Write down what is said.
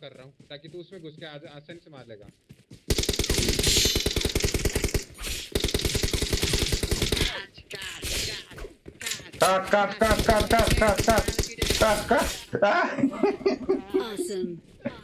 कर रहा हूँ ताकि तू उसमें घुस के आसानी से मार लेगा। Awesome.